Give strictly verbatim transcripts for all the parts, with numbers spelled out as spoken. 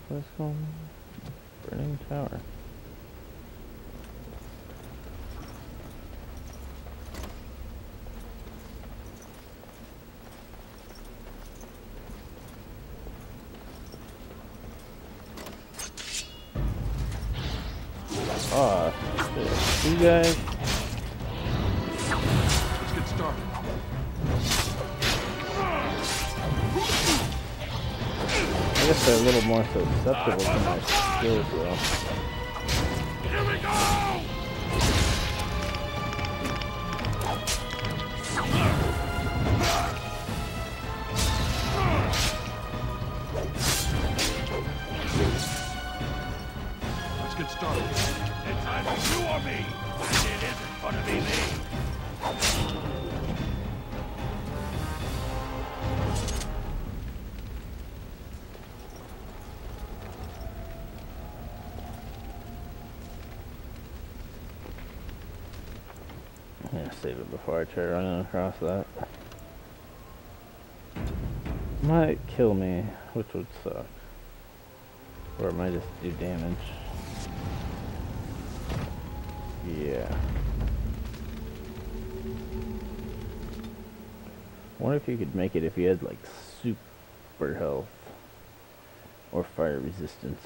What's called? Burning Tower. Oh, shit. You guys. Let's get started. I guess they're a little more susceptible to my skills, though. Here we go! Let's get started. It's either you or me, and it isn't gonna be me. I'm gonna save it before I try running across that. Might kill me, which would suck. Or it might just do damage. Yeah. I wonder if you could make it if you had like super health or fire resistance.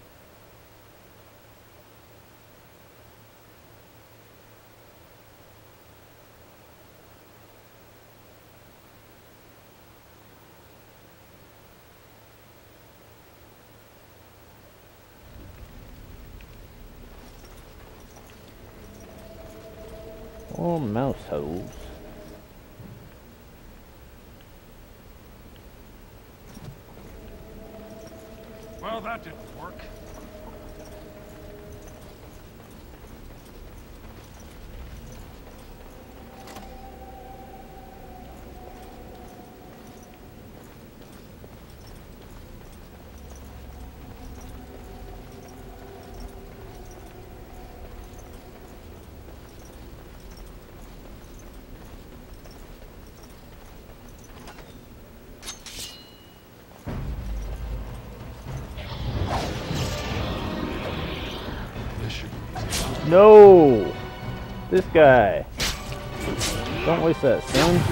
Oh, mouse holes. Well, that didn't work. No! This guy. Don't waste that, son.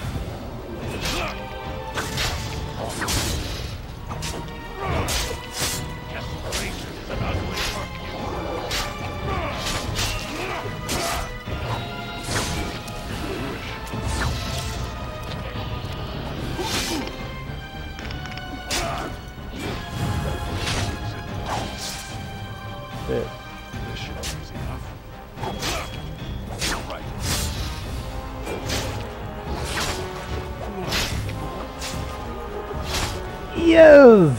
Shit. Yes!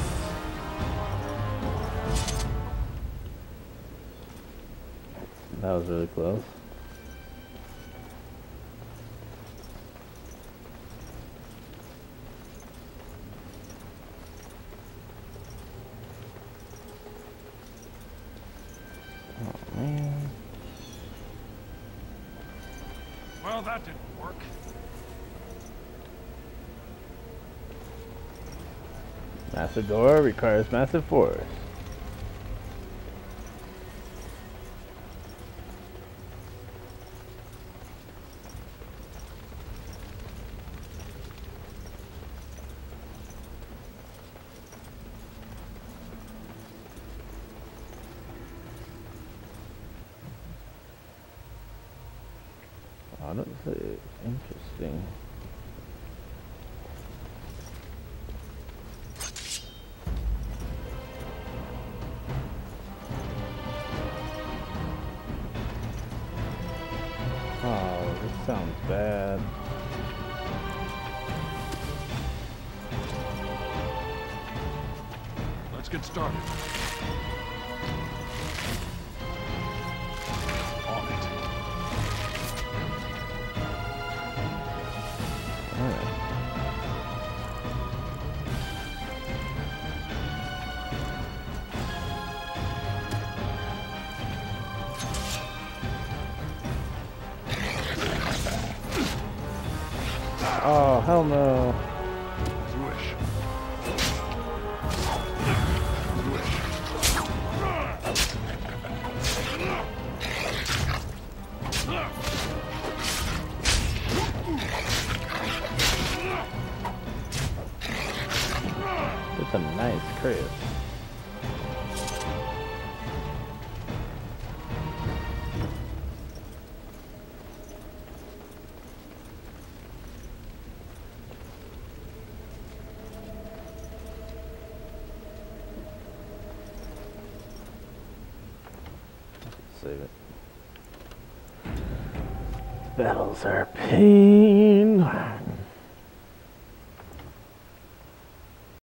That was really close. Oh man. Well, that didn't work. Massive door requires massive force. Honestly, interesting. Oh, this sounds bad. Let's get started. On it. Alright. Oh, hell no. Swish. Swish. Atreus. Save it. Battles are pain.